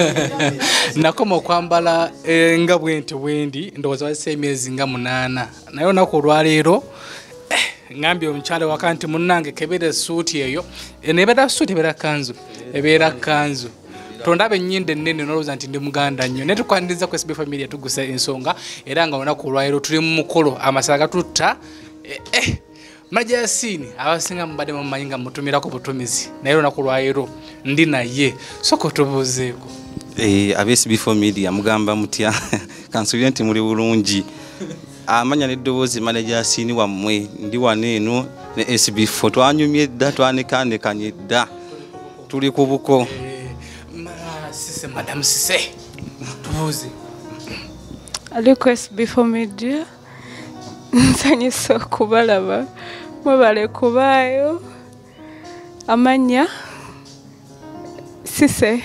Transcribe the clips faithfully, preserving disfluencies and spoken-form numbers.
nakoma okwambala nga bwenti bwendi ndowooza wazise emyezi nga munaana naye olunaku olwaleero ngambye omukyala waka nti munnange kebera essuuti eyo nebeera suuti ebeera kanzu ebeera kanzu tondaba ennyinda ennene nolowooza nti ndi muganda nnyo naye tukwaniriza ku S B Family yatugusa ensonga era nga olunaku olwaleero tuli mu mukolo amasala gatutta Manager Yasini abasinga mubadde mumanyi nga mutumirako butumizi naye olunaku lwaleero ndi naye soko tubuuzeeko. Eh, aba S B Family amugamba mutya kansubira nti muli bulungi amanya n'eddoboozi Manager Yasini wammwe ndi wano eno ne S B four twanyumye dda twanekaanekanye dda tuli ku buko. Sise Madam Sise tubuuze aliko S B Family nsanyisa okubalaba mwebale kubaayo amanya Sise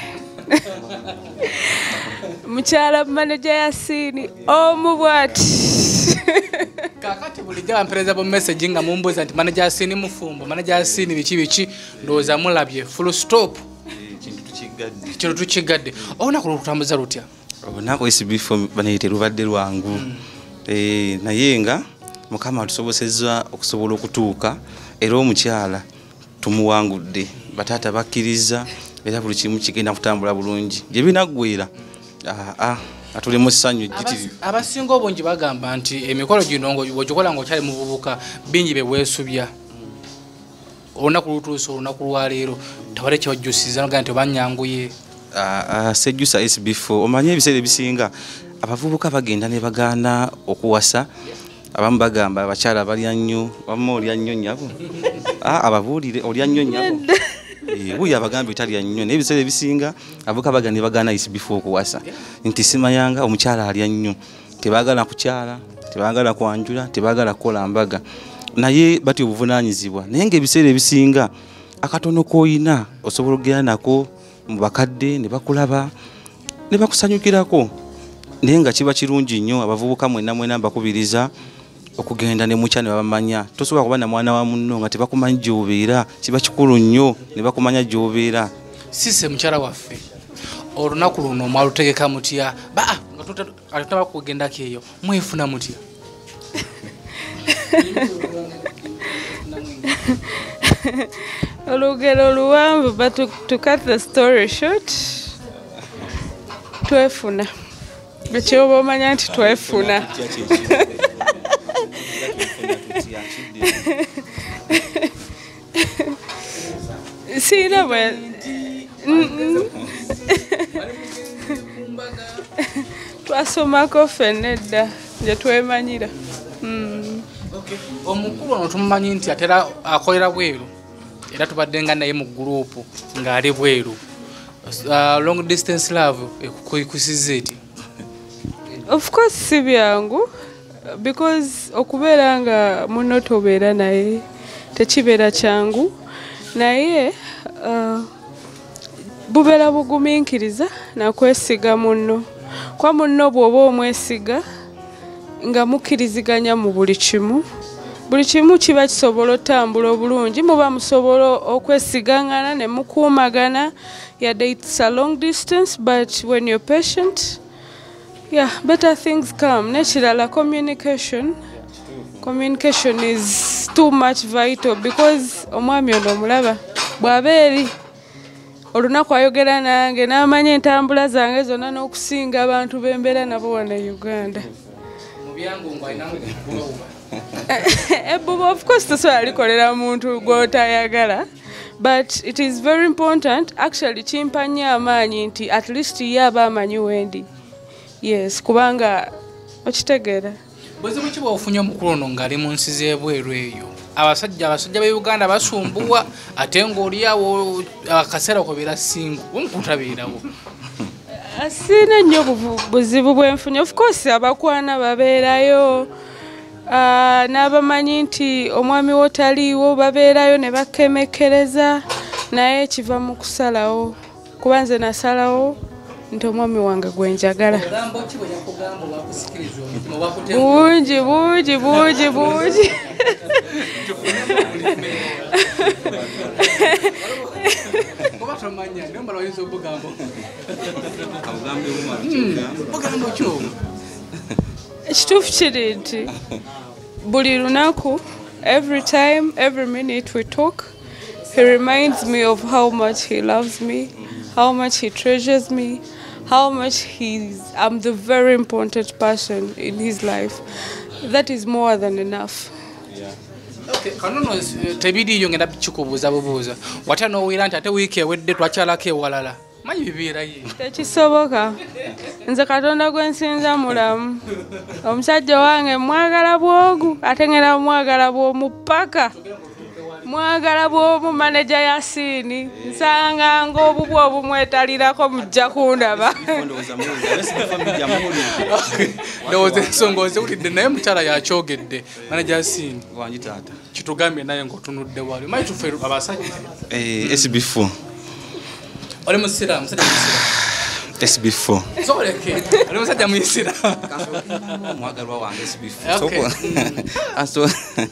mukyala Manager Yasini omubwati kakati bulijja bampereza bu message nga mumbuuza nti Manager Yasini mufumbo Manager Yasini biki biki ndowooza mulabye full stop kino tukigadde olunaku lutambuza lutya? Olunaku S B four banayite lubadde lwangu eh, naye nga Mukama atusobosezza okusobola okutuuka era omukyala tumuwangudde bataata bakkiriza era buli kimu kigenda kutambula bulungi gye binaggwera aa atuli mu ssanyu gitiri. Abasinga obungi bagamba nti emikolo gino ng'ogikola ng'okyali muvubuka bingi bye weesubya olunaku lutuuse olunaku lwaleero tewali kyewajjusiza nogaa nti obanyanguye. Sejjusa S B four omanye ebiseera ebisinga abavubuka bagenda ne bagaana okuwasa abamu bagamba abakyala balya nnyo wamma olya nnyo nnyabo ababuulire olya nnyo nnyabo buuyi abagamba etalya nnyo naye ebiseera ebisinga abavubuka bagenda ne bagaana S B four okuwasa nti simayanga omukyala alya nnyo tebaagala kukyala tebaagala kwanjula tebaagala kukola mbaga naye bati obuvunaanyizibwa naye ng'ebiseera ebisinga akatono k'oyina osobola okugenda nako mu bakadde ne bakulaba ne bakusanyukirako naye nga kiba kirungi nnyo abavubuka mwenna mwenna mbakubiriza okugenda ne mukya ne babamanya tosobola kuba na mwana wa munno nga tebakumanyi gy'obeera kiba kikulu nnyo ne bakumanya gy'obeera. Sise mukyala waffe olunaku luno mwalutegeka mutya baa nga tutaba kugendako eyo mwefuna mutya? olugero luwanvu but to, to cut the story short twefuna bekyoba omanya nti twefuna siina bwe twasomako ffenna edda gye twemanyira. Omukulu ono tumumanyi nti atera akolera bweru era tubadde nga naye mu gurupu ng'ali bweru. Long distance love ekukusiza eti? Of course si byangu because okubeera nga munno tobeera naye tekibeera kyangu naye uh, bubeera bugumiikiriza nakwesiga munno kwa munno bw'oba omwesiga nga mukkiriziganya mu buli kimu buli kimu kiba kisobola otambula obulungi muba musobola okwesigangana ne mukuumagana yadde it's a long distance but when you're patient yeah better things come. Nekirala communication communication is too much vital because omwami ono omulaba bw'aba eri olunaku ayogera nange n'amanya entambula zange zonna n'okusinga abantu b'embeera nabo wano e Uganda. Of course tosobola likolera muntu gw'otayagala but it is very important actually kimpa nnyo amaanyi nti at least ye aba amanyi wendi. Yes kubanga okitegeera buzibu ki bw'ofunye omukulu ono ng'ali mu nsi z'ebweru eyo abasajja abasajja b'e Uganda basumbuwa ate ng'oli awo akaseera kobeera singu omukutabeerawo? Siina nnyo buzibu bwenfunye. Of course abakwana babeerayo n'abamanyi nti omwami wotaliiwo babeerayo ne bakemekereza naye kiva mu kusalawo kuba nze nasalawo nti omwami wange gwe njagala. Bungi bungi bungi bungi kuba tomanya naye mbala oyinza obugambo abugambe buma bugambo kyo ekituufu kiri nti buli lunaku every time every minute we talk he reminds me of how much he loves me, how much he treasures me, how much he's I'm the very important person in his life. That is more than enough. Okay, kanono tebiriyo ngenda kikubuuza bubuuza watya n'owira nti ate wiiki ewedde twakyalako ewalala manyi bibeera ye tekisoboka nze katonda gwe nsinza mulamu omusajja wange mwagala bwogu ate ngenda mwagala bw'omu paka mwagala bw'omu maneja Yasini nsanga ng'obubwo obumwetalirako mujja kundaba ndowooza ensonga ozewulidde naye mukyala yakyogedde maneja Yasini wangi taata kitugambye naye ng'otunudde wali manyi tufe abasajja S B four oli musira musajja musira S B four zoleke oli musajja muyisira mwagalwa wange S B Okay. four aso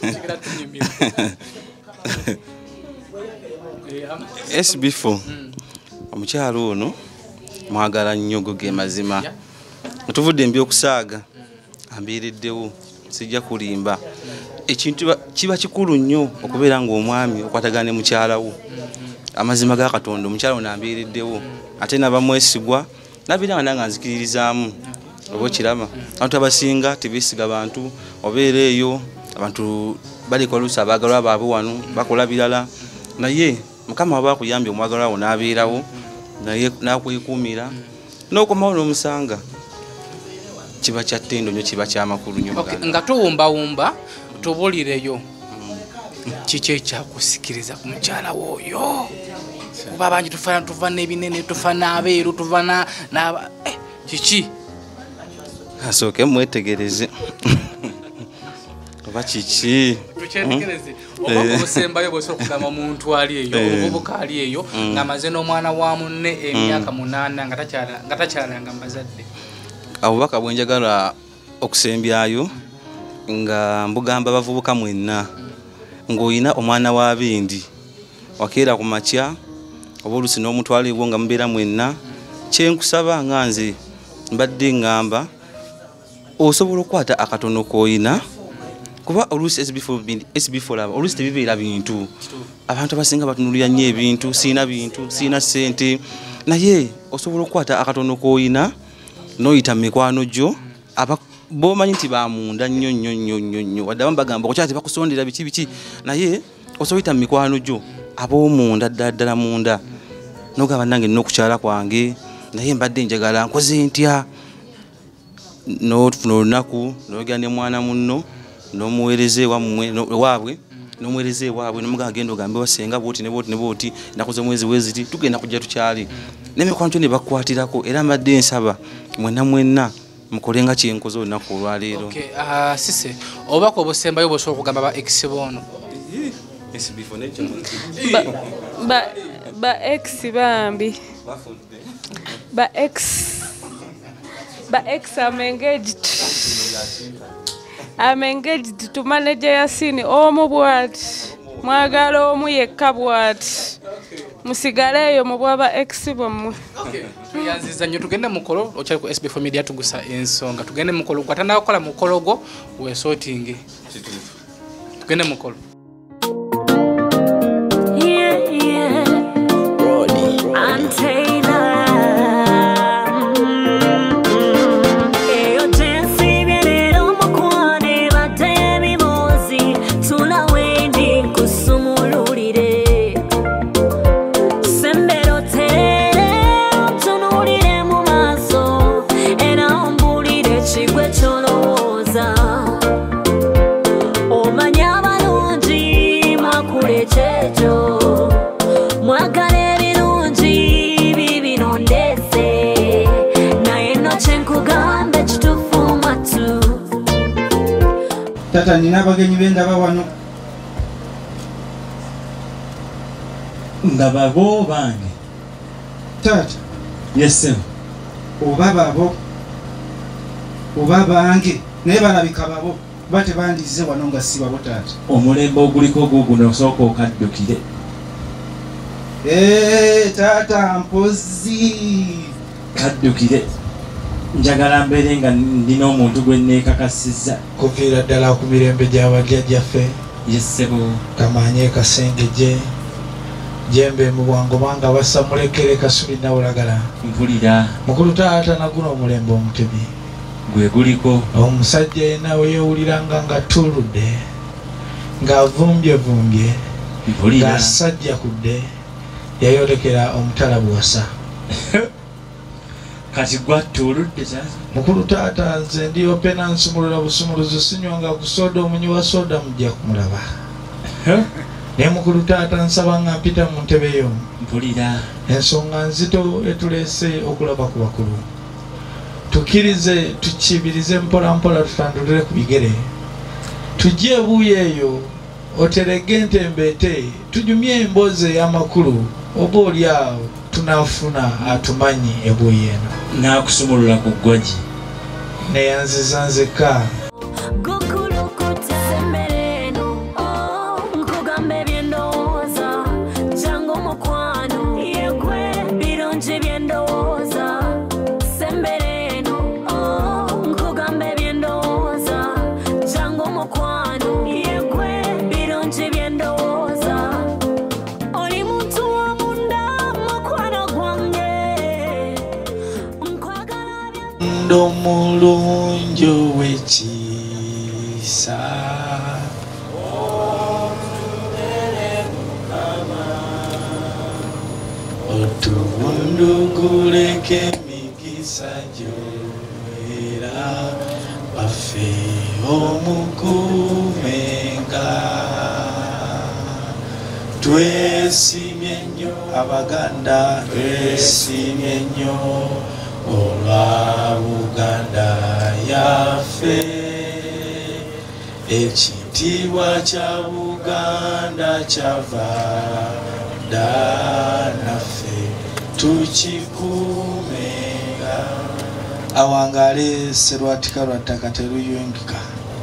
S B four omukyalo ono mwagala nnyo ge mazima tuvudde mbi okusaaga ambiriddewo sijja kulimba ekintu kiba kikulu nnyo okubeera ng'omwami okwatagana ne mukyalawo amazima ga Katonda omukyalo nambiriddewo ate nabamwesigwa nabira nga nzikiririzaamu oba kiraba abantu abasinga tebesiga bantu obeera eyo abantu baliko oluusi abaagalwa baabwe wano bakola birala naye Mukama waba akuyambye omwagalwa wo n'abeerawo naye n'akwekuumira n'okomawo n'omusanga kiba kya ttendo nnyo kiba kyamakulu nnyo nga tuwumbawumba tubulireyo kiki ekyakusikiriza ku mukyala w'oyo kuba abangi tufaana tuva n'ebinene tufa n'abeeru tuva n'aba kiki asooke mwetegereze oba kiki tukyetegereze oba obusembayo bw'osobola okugamba omuntu ali eyo omuvubuka ali eyo ng'amaze n'omwana wa munne emyaka munaana nga takyalanga mu bazadde abubaka bwe njagala okusembyayo nga mbugamba abavubuka mwenna ng'olina omwana wa bindi wakeera ku makya oba oluusi n'omutwala ebwo nga mubeera mwenna kyenkusaba nga nze mbadde ngamba osobola okukwata akatono k'olina kuba oluusi S B four aba oluusi tebibeera bintu abantu abasinga batunulira nnyo ebintu siina bintu siina ssente naye osobola okukwata akatono k'olina n'oyita mu mikwano gyo b'omanyi nti bamunda nnyo nnyo nnyo nnyo nnyo wadde abamu bagamba okukyala tebakusondera biki biki naye osobola oyita mu mikwano gyo ab'omunda ddala ddala munda n'ogamba nange nina okukyala kwange naye mbadde njagala nkoze ntya n'otufuna olunaku n'ogenda ne mwana munno n'omuweereza ewaabwe n'omuweereza ewaabwe n'omugamba genda ogambe wasenga bwoti ne bwoti ne bwoti ennaku z'omwezi weziti tugenda kujja tukyali n'emikwano gyo ne bakukwatirako era mbadde nsaba mwenna mwenna mukolenga kyenkoze olunaku olwaleero sise obubaka obusembayo bw'osobola okugamba ba ex boono ba ex bambi ba ex ba ex I'm engaged I'm engaged to manager Yasini omu bwati mwagala omu yekka bwati musigaleeyo mu bwaba ex bwemmwe tuyanziza nnyo tugende mukolo okyali ku S B four Media tugusa ensonga tugende mukolo kwatandika kukola mukolo gwo weesootinge tugende mukolo Tata nina abagenyi bendaba wano nga babo bange tata yesem oba babo oba bange naye balabika babo bate bandize wano nga si babo tata omulembe oguliko guguno osooka okaddukire Eh, tata mpozi. Kaddukire. Njagala mbeere nga ndina omuntu gwe neekakasizza. Kuviira ddala ku mirembe gy'abajjajjaffe. Yessebo. Kamanye Kasengejje. Jembe mu bwangu banga bassa mulekere Kasubi Nawulagala. Mpulira. Mukulu taata naguno omulembe omutebi. Gwe guliko. Omusajja yenna we yeewuliranga nga tuludde. Ng'avumbye vumbye. Mpulira. Ng'asajja kudde. Yayolekera omutala buwasa. Kati gwatuludde taata. Mukulu taata nze ndi opena nsumulula busumuluzo sinywanga ku soda omunyi wa soda mujja kumulaba. Ne mukulu taata nsaba nga mpita mu ntebe yo. Mpulira. Ensonga nzito etuleese okulaba ku bakulu. Tukirize tukibirize mpola mpola tutandulire ku bigere. Tujje ebuuyo eyo oterege entembeete tujumye emboozi ey'amakulu oba oli awo tunafuna atumanyi ebuuyo eno. Naakusumulula ku ggwagi. Neyanziza nzekka. Ndo mulungi ow'ekisa otubunduguleko emikisa gy'obeera baffe omukuumenga twesimye nnyo Abaganda twesimye nnyo olwa Buganda yaffe ekitiibwa kya Buganda kyava dda naffe tukikuumenga. Awangale Serwatika lwa ttaka teruyungika.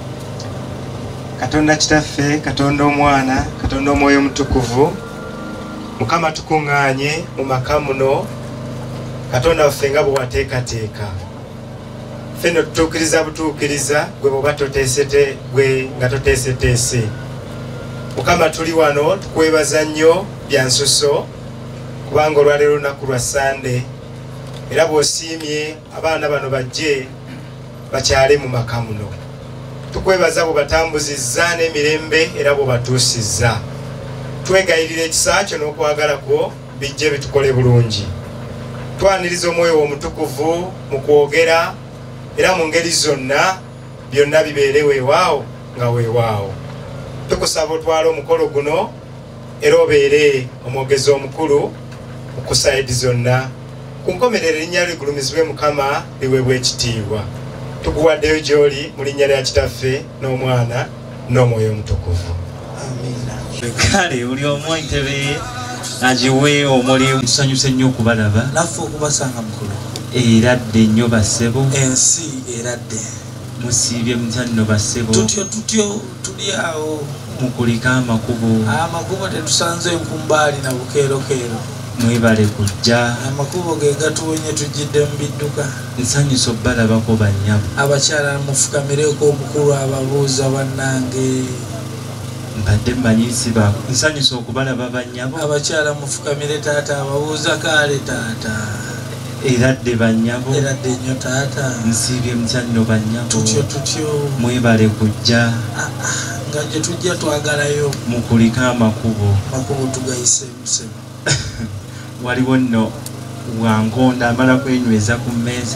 Katonda kitaffe, Katonda omwana, Katonda omwoyo omutukuvu, Mukama tukuŋŋaanye mu maka muno, Katonda waffe nga bwe wateekateeka. Ffe no tutuukiriza butuukiriza gwe bw'oba toteesete gwe nga toteeseteese. Mukama tuli wano tukwebaza nnyo bya nsuso kubanga olwaleero lunaku lwa Sande era bw'osiimye abaana bano bajje bakyale mu maka muno. Tukwebaza bwe batambuzizza n'emirembe era bwe batuusizza. Twegayirira ekisa kyo n'okwagala kwo bijje bitukole bulungi. Twaniriza omwoyo omutukuvu mu kwogera era mu ngeri zonna byonna bibeere weewaawo nga weewaawo. Tukusaba otwala omukolo guno era obeere omwogezi omukulu mu kusayidi zonna. Ku nkomerero erinnya ligulumizibwe Mukama liweebwe ekitiibwa. Tukuwaddeyo gy'oli mu linnya lya Kitaffe n'Omwana n'Omwoyo Omutukuvu. Amiina. Kale buli omu entebe ye agiwe omulimu. Tusanyuse nnyo okubalaba. Naffe okubasanga mukulu. Eradde nnyo bassebo. Ensi eradde. Musiibye mutya nno bassebo. Tutyo tutyo tuli awo. Mukulika amakubo. Amakubo tetusanze nkumbaali na bukeerokeero. Mwebale kujja. Amakubo ge gatuwonye tujjidde mu bidduka. Nsanyusa obbalabako bannyabo. Abakyala mufukamireko obukulu ababuuza bannange. Mbadde mmanyiisi baako. Nsanyusa okubalaba bannyabo. Abakyala mufukamire taata ababuuza kaale taata. Eradde bannyabo. Eradde nnyo taata. Nsiibye mutya nno bannyabo. Tutyo tutyo. Mwebale kujja. Nga gye tujja twagalayo. Mukulika amakubo. Makubo tugayiseemusemu. Waliwo nno wangonda amala kwenyweza ku mmeeza.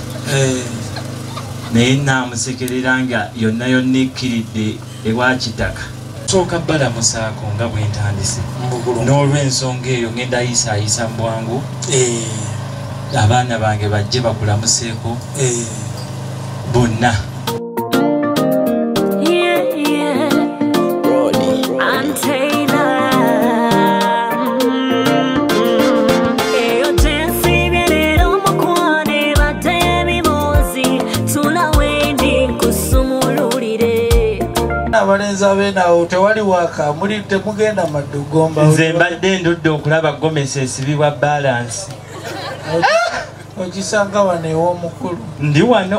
Naye naamusekerera nga yonna yonna ekkiridde ewa kitaka. Sooka balamusaako nga bwe ntandise. N'olw'ensonga eyo ngenda ayisaayisa mu bwangu. Abaana bange bajje bakulamuseeko bonna. abalenzi ab'enaawo tewali waka muli temugenda Maddugomba. Nze mbadde ndudde okulaba Gomesi esibibwa balansi. Ogisanga wano ew'omukulu. Ndi wano.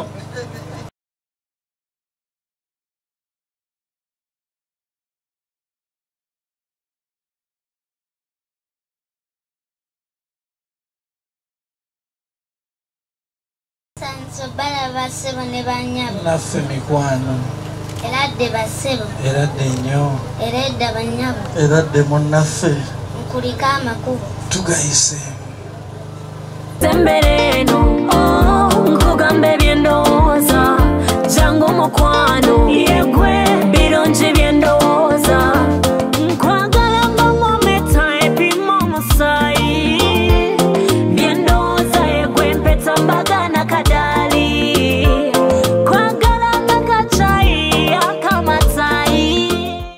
Bala basebo ne banyabo. Naffe mikwano. Eradde basebo. Eradde nnyo. Eredda banyabo. Eradde munnaffe. Nkulika amakubo. Tugayise. Tembereno, oh, nkugambe byendowooza. Jangu mukwano, yegwe birungi byendowooza. Nkwagala ng'omwometa epima omusaayi. Byendowooza yegwe mpeta mbagana kadali. Kwagala ng'akacayi akamasayi.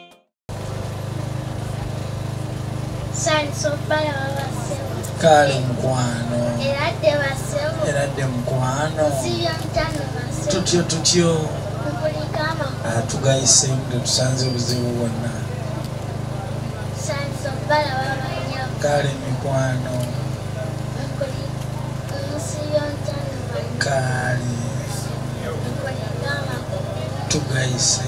Sanso bala basebo. Kale mukwano. Eradde basebo. Eradde mukwano. Siyo ntano basebo. Tutyo tutyo. Nkulika amakubo. Tugayise nga tusanze obuzibu bwonna. Sanso bala banyabo. Kale mikwano. Nkulika siyo ntano basebo. Kale. Nkulika amakubo. Tugayise.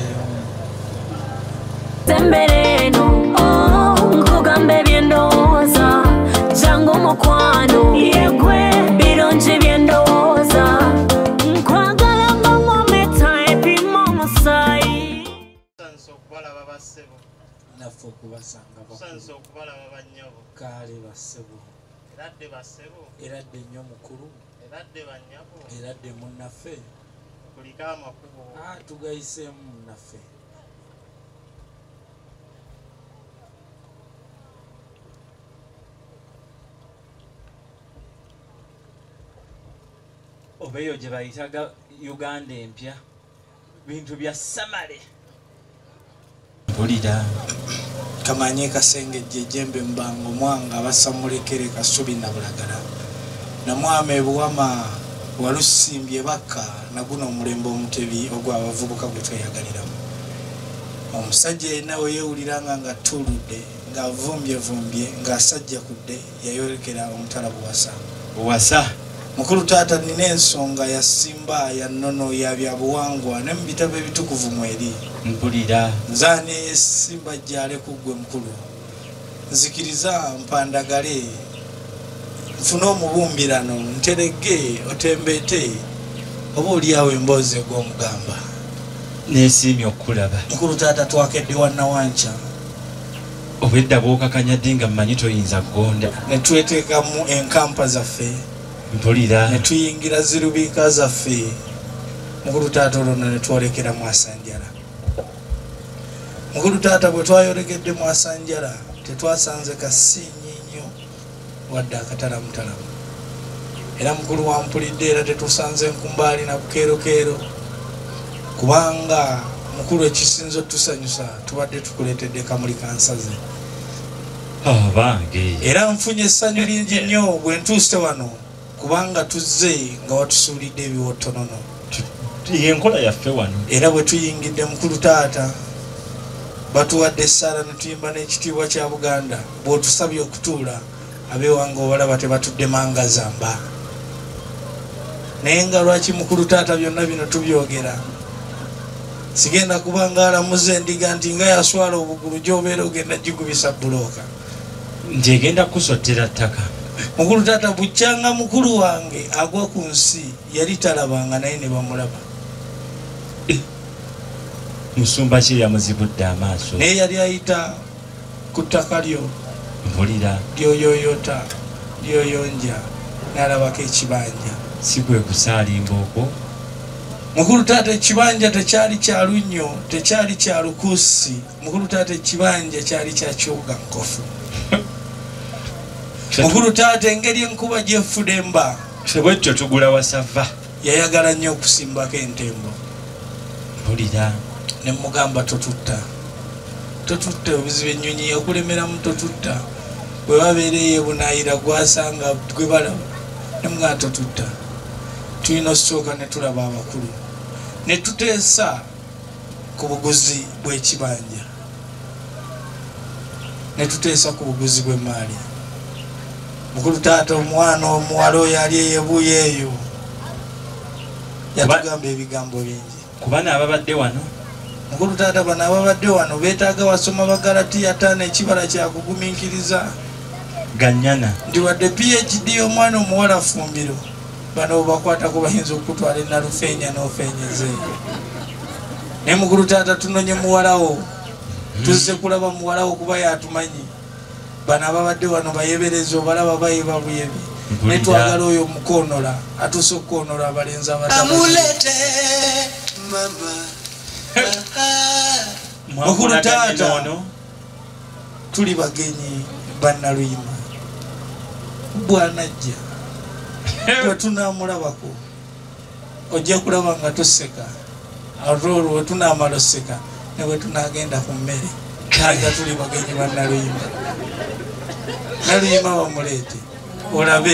Tembereno, oh, nkugambe byendowooza. Jangu mukwano, yegwe birungi byendowooza. Nkwagala ng'omwometa epima omusaayi. Sanso okubalaba bassebo. Naffe okubasanga bakulu. Sanso okubalaba bannyabo. Kale bassebo. Eradde bassebo. Eradde nnyo mukulu. Eradde bannyabo. Eradde munnaffe. Nkulika amakubo. Ah, tugayiseemu munnaffe. Obeyo gye bayitaga Uganda empya. Bintu bya Samale. Mpulira. Kamanye kasengejje jembe mbango mwanga abasamulekere Kasubi na Bulagala. Namwame ebuwama walusimbye baka na guno omulembe omutebi ogwa abavubuka gwe tweyagaliramu. Omusajja nawe yewuliranga nga tuludde ng'avumbye vumbye ng'asajja kudde yayolekera omutala Buwasa. Buwasa. Mukulu taata nina ensonga ya simba ya nnono ya byabuwangwa ne mu bitabo ebitukuvu mweri. Mpulira. Nzaani esimba jjale kuggwe mukulu. Nzikiriza mpandagale. Nfuna omubumbirano nterege otembeete oba oliawo emboozi gw'omugamba. Neesiimye okulaba. Mukulu taata twakedde wanna wanca. Obwedda bw'okakanyadde nga mmanyi toyinza kugonda. Ne tweteekamu enkampa zaffe. Mpulira. Ne tuyingira zirubiika zaffe. Mukulu taata olwo ne twolekera Mwasanjala. Mukulu taata bwe twayolekedde Mwasanjala tetwasanze kasiinyi nnyo wadde akatala mutalamu. Era mukulu wampulidde era tetusanze nkumbaali na bukeerokeero. Kubanga mukulu ekisinza otusanyusa tubadde tukuleetedde kamuli kansaze. Abange. Era nfunye essanyu lingi nnyo bwe ntuuse wano kubanga tuzze nga watusuulidde ebiwottonono. Yenkola yaffe wano. Era bwe tuyingidde mukulu taata batuwadde essaala ne tuyimba n'ekitiibwa kya Buganda bw'otusabye okutuula abeewanga obalaba tebatudde manga zamba. Naye nga lwaki mukulu taata byonna bino tubyogera? Sigenda kubanga alamuza endiga nti nga yaswala obugulu gy'obeera ogenda gigubisa bulooka. Nti egenda kusottera ttaka. Mukulu taata bukyanga mukulu wange agwa ku nsi yali talabanga naye ne bamulaba. Musumba ki yamuzibudde amaaso? Naye yali ayita ku ttaka lyo. Mpulira. Lyoyoyota lyoyonja n'alabako ekibanja. Si kwe kusaalimba okwo. Mukulu taata ekibanja tekyali kya lunnyo tekyali kya lukuusi. Mukulu taata ekibanja kyali kya kiwuga nkofu. Mukulu taata engeri enkuba gy'effudemba. Bwetyo tugula wasava. Yayagala nnyo okusimbako entembo. Mpulira. Ne mugamba totutta. Totutta obuzibu ennyonyi yakulemeramu totutta. Bwe wabeereyo bunaayira gwasanga gwe balaba. Ne mugamba totutta. Tulina osooka ne tulaba abakulu. Ne tuteesa ku buguzi bw'ekibanja ne tuteesa ku buguzi bw'emmaali. Mukulu taata omwana omuwala oyo ali eyebuuyo eyo yatugamba ebigambo bingi. Kubana ababadde wano mukulu taata bano ababadde wano beetaaga wasoma Bagalatiya ttaano ekibala kyakugumiikiriza ganyana nti wadde P H D omwana omuwala Fumbiro bano bakwatako bayinza okutwala enalufeenya n'ofeenyeze. Naye mukulu taata tunonye muwalawo tuzze kulaba muwalawo kuba yatumanyi. Bano ababadde wano bayebereze obalaba bayiba buyebi ne twagala oyo mukoonola atuuse okukoonola abalenzi abatamulete mama mukulu taata tuli bagenyi bannaluyima bwanajja bwe tunaamulabako ojja kulaba nga tuseka ate olwo we tunaamala oseka ne bwe tunaagenda ku mmere nga tuli bagenyi bannaluyima. Naluyima bamuleete olabe.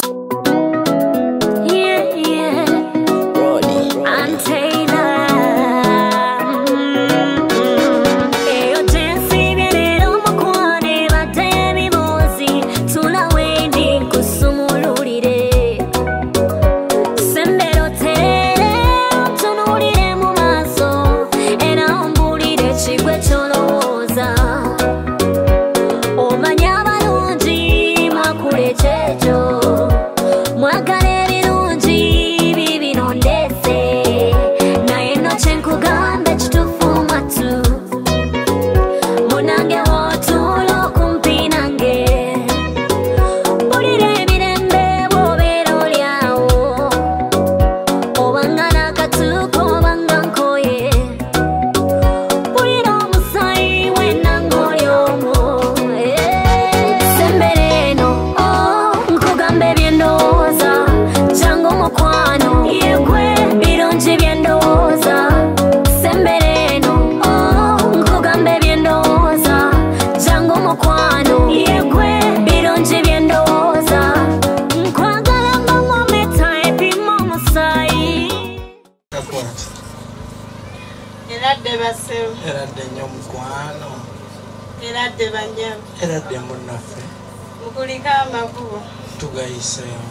Eradde nnyo mukwano Eradde banjam eradde munnaffe mukulika amakubo tugayiseyo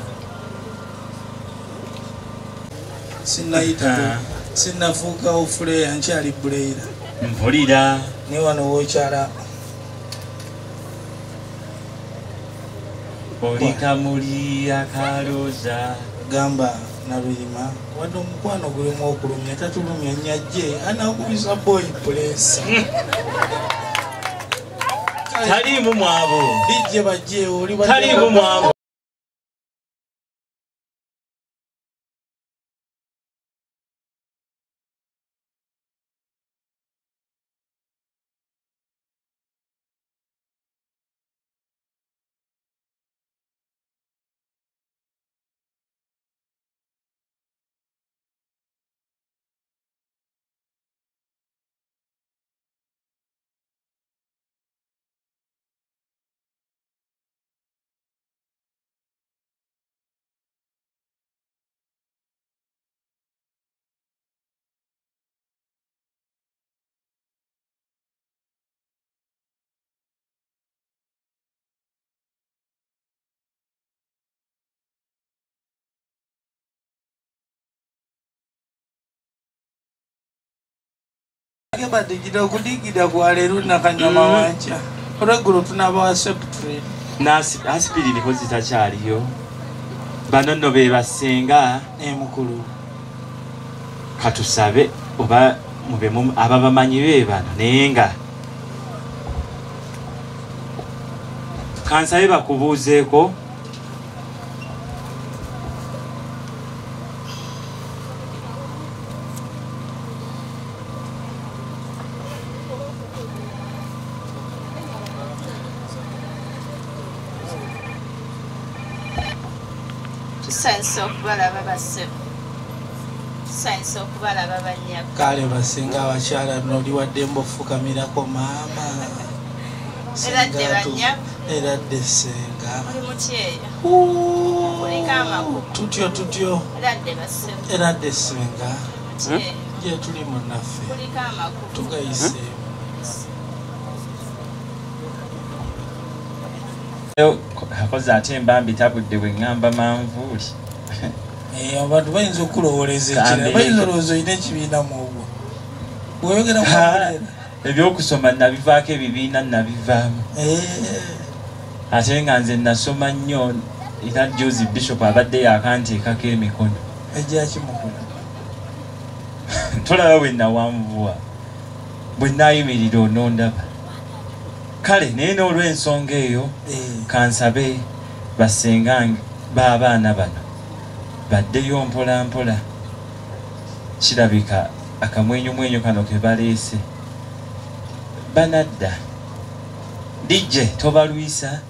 sinnayita sinnafuuka ofuleya nkyali buleira mpulira ne wano wookyala olika muli akalooza gamba Naluyima wadde omukwano gulimu okulumya tatulumya nnyajje anaakubisa boyi pulesa taliimu mwabo bijje bajje oli taliimu mwabo badde okudigida kwaleero nakanyama wanca olweggulo tunaba wa septrin asipiri niko zitakyaliyo bano nno be basenga emukulu katusabe oba mubemu ababamanyi be bano naye nga kansabe bakubuuzeeko tusanise okubalaba bassebo tusanise okubalaba bannyabo kale basinga abakyala noli wadde mbofukamirako maama eradde bannyabo eradde senga oli mutyeya Ooh, kuliko amakubo tutyo tutyo eradde bassebo eradde senga mutyeya gye tuli munnaffe tugayise akoze ate mbambi tabudde bwe ŋŋamba manvuuli abantu bayinza okulowooleza ekirala bayinza olowooza olina ekibiina mu obwo bweyogera ebyokusoma nabivaako ebibiina nabivaamu ate nga nze nasoma nnyo era josi bishop abadde yakanteekako emikono ejyakimukola tolaba bwe nawanvuwa bwe nayimirira onondaba kale naye n'olw'ensonga eyo kansabe basengange b'abaana bano baddeyo mpola mpola kirabika akamwenyumwenyu kano ke baleese banadda dijje tobalwisa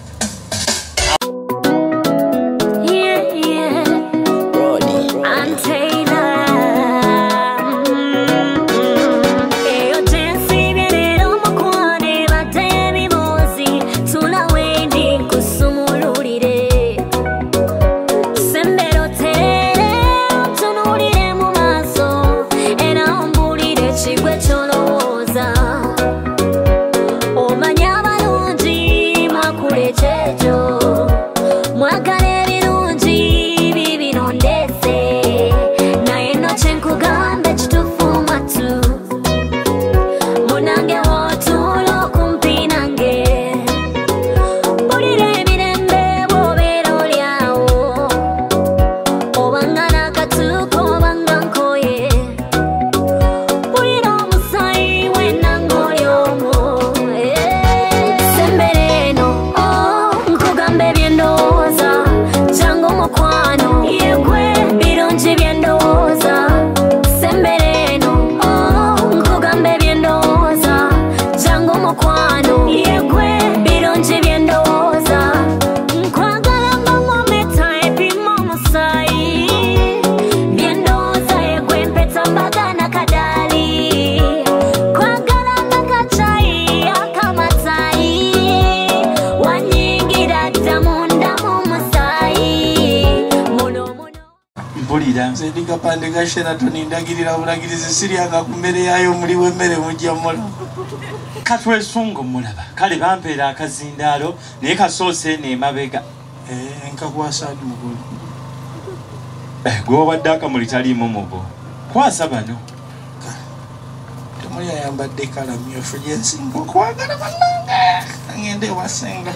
ndikapandika Sheraton ndagirira bulagirizi siryanga ku mmere yayo muliwe emmere mujja mula katwesunga omulaba kale bampeera akazindaalo naye kasoose neemabega nkakwasa ndi mugulu gwobadde akamuli taliimu mubo kwasa bano temuli ayambadde kala myufu gyensinga okwagala bannange angende ewasenga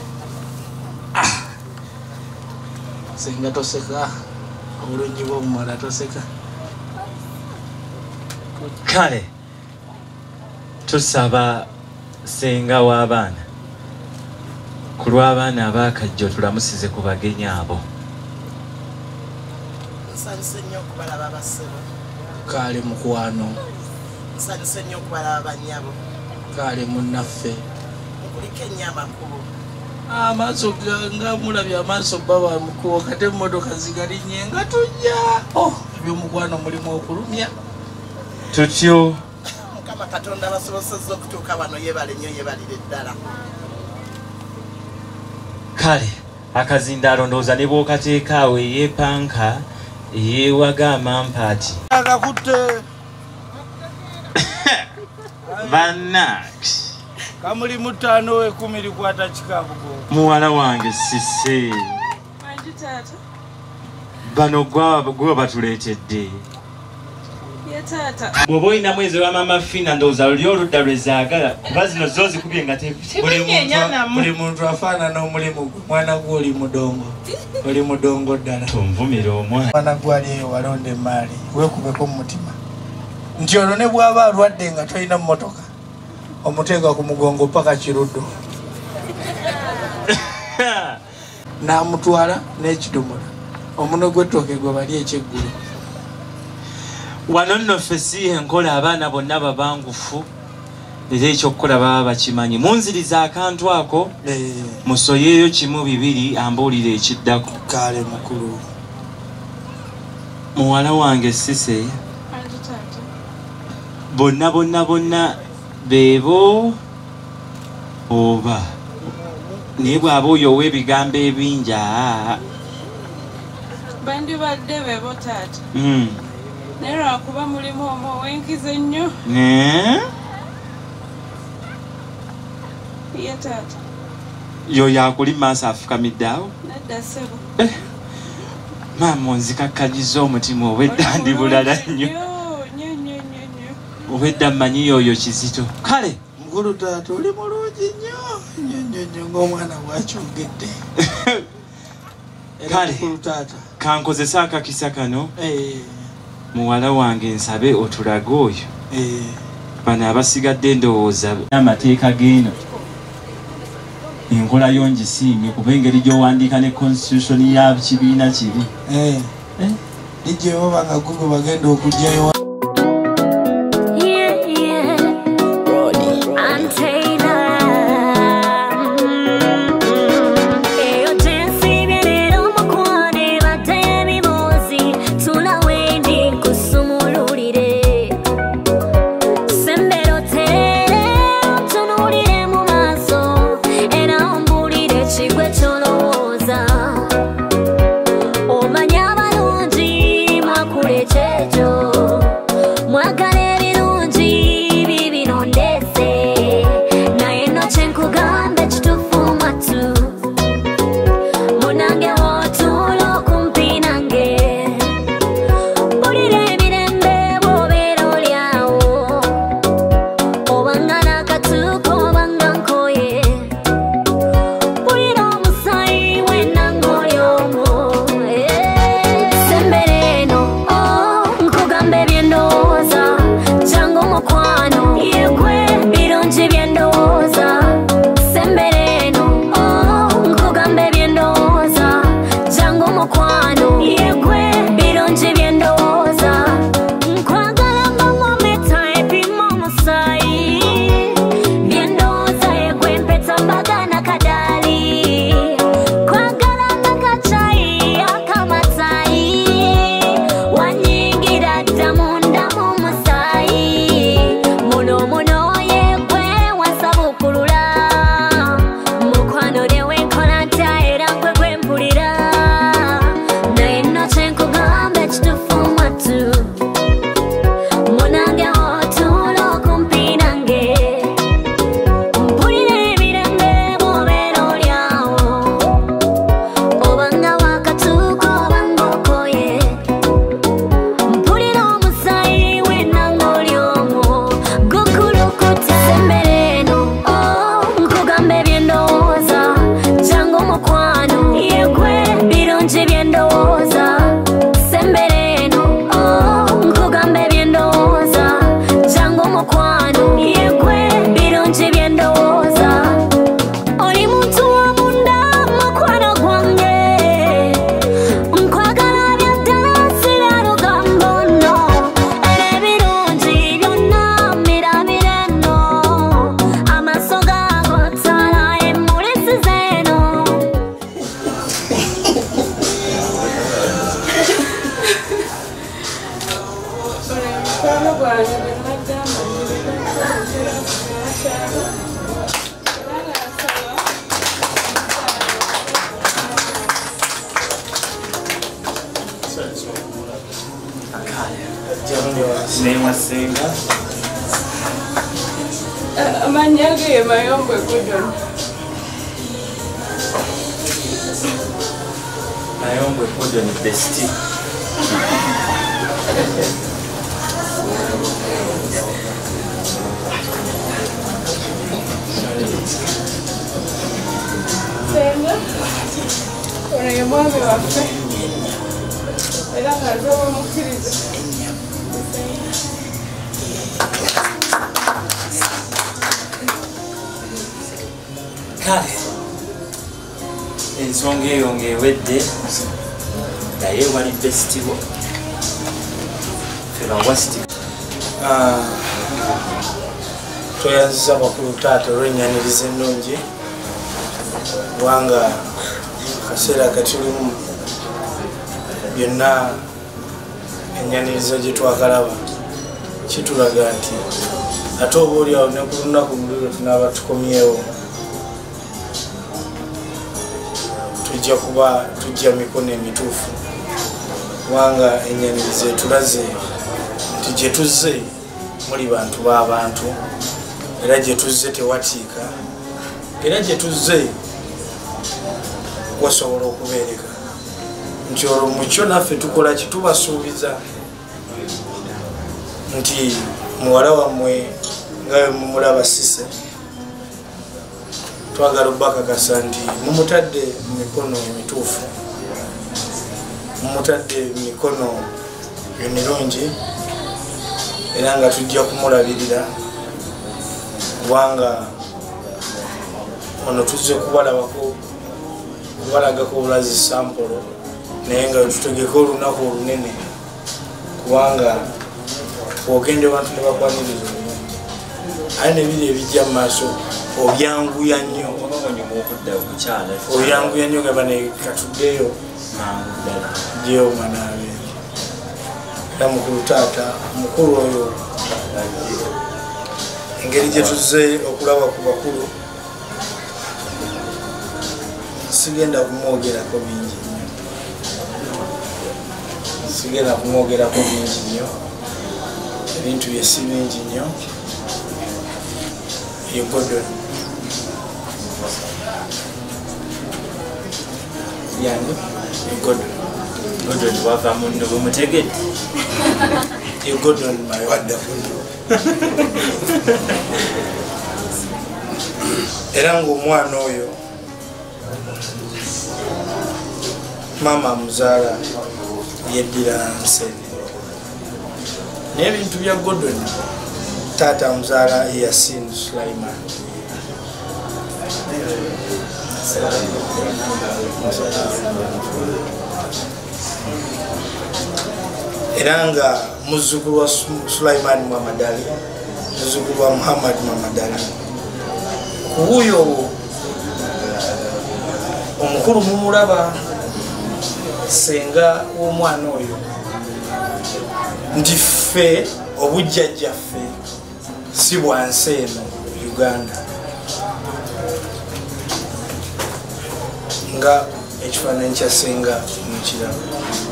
senga toseka obulungi bw'omumala toseka kale tusaba senga w'abaana ku lw'abaana abaakajjo tulamusize ku bagenyi abo nsanyuse nnyo okubalaba bassebo kale mukwano nsanyuse nnyo okubalaba bannyabo kale munnaffe mukuliko ennyo amakulu amaaso nga mulabye amaaso baba mukubo kate emmotoka zigalinye nga tujja ebyomukwano mulimu okulumya tutyo mukama katonda basobosezza okutuuka wano yebale nnyo yebalire ddala kale akazindaalo ndowooza ne bw'okateeka awo eyeepanka eyeewaga amampaati akakutte bannange kamuli mutaano wekumi likwata kikabugo muwala wange sise bano gwe batuleetedde bw'oba olinamu ezo lwa mama fina ndowooza luli oludda lwezaagala kuba zino zo zikubye nga buli muntu afaanana omulimu gwe mwana gwe oli mudongo oli mudongo ddala tonvumira omwana mwana gwe ali eyo walonda emaali weekubeko mu mutima nti olwo ne bw'aba alwadde nga tolina mmotoka omuteeka ku mugongo paka kiruddo n'amutwala n'ekidomola omunwe gw'ettooke gwe bali ekyeggulu wano nno ffe si enkola abaana bonna babangufu era ekyokukola baba bakimanyi munziriza akantu ako musoyeeyo kimu bibiri ambuulira ekiddako kale mukulu muwala wange sise bonna bonna bonna beebo oba naye bw'aba oyo ow'ebigambo ebingi aa bandibadde beebo taata naye lwakuba mulimu omwo wenkize nnyo. Ye taata. Yo yakuli maaso afukamidde awo. Nedda ssebo. Maama onzikakkalyiza omutima obwedda ndi bulala nnyo. Obwedda mmanyi yoyo Kizito. Kale mukulu taata oli mulungi nnyo nnyo nnyo nnyo ng'omwana bw'akyogedde. Kale kankozesa akakisa kano muwala wange nsabe otulage oyo bano abasigadde ndowooza amateeka g'eno enkola yo ngisiimye kuba engeri gy'owandiika ne constitution ya kibiina kiri lijjewo banga gugo bagenda okugjayo. Amannya ge ye Mayombwe Gudon. Mayombwe Gudon besti. Senga, ono ye mwami waffe era ng'aze bamukkiriza. Kale ensonga eyo ng'ewedde naye wali besitiwo fe bawasiti tweyanziza bakulu taata olw'ennyaniriza ennungi kubanga akaseera katulimu byonna ennyaniriza gye twakalaba kitulaga nti ate oba oliawo ne ku lunaku muliro tunaaba tukomyewo tujja kuba tujja mikono emituufu kubanga ennyaniriza etulaze nti gye tuzze muli bantu b'abantu era gye tuzze tewatiika era gye tuzze wasobola okubeereka nti olwo mukyo naffe tukola kitubasuubiza nti muwala wammwe nga mumulaba Sise twagala obbakakasa nti mumutadde mu mikono emituufu mumutadde mu mikono emirungi era nga tujja kumulabirira kubanga ono tuzze kubalabako kubalagako obulazi sampolo naye nga tutegeka olunaku olunene kubanga ogende bantu ne bakwaniriza obulungi aye nebiri ebijja mu maaso obyanguya nnyo obyanguya nnyo gaba ne katuddeyo gyeyo manaabe era mukulu taata mukulu oyo engeri gye tuzze okulaba ku bakulu sigenda kumwogerako bingi nnyo sigenda kumwogerako bingi nnyo ebintu bye si bingi nnyo ye Gordon yange ye Gordon Gordon wava mundo bumutegedde ye Gordon mawadda mundo era ng'omwana oyo mama muzaala yeddira Nsene naye ebintu bya Gordon taata muzaala Yasin Sulaiman era nga muzzukulu wa Sulaiman Muhammad Ali muzzukulu wa Muhammad Muhammad Ali kubuuyo obwo omukulu mumulaba senga w'omwana oyo nti ffe obujjajjaffe si bwansi eno Uganda nga ekifaananyi kya senga mukiraba